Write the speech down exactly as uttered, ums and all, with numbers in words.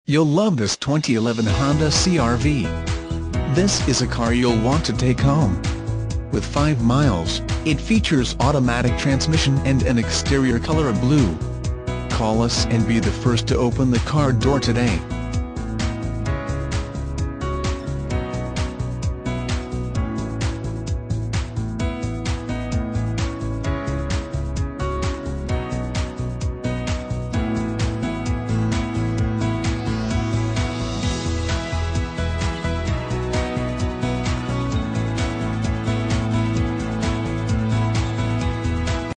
You'll love this twenty eleven Honda C R V. This is a car you'll want to take home. With five miles, it features automatic transmission and an exterior color of blue. Call us and be the first to open the car door today.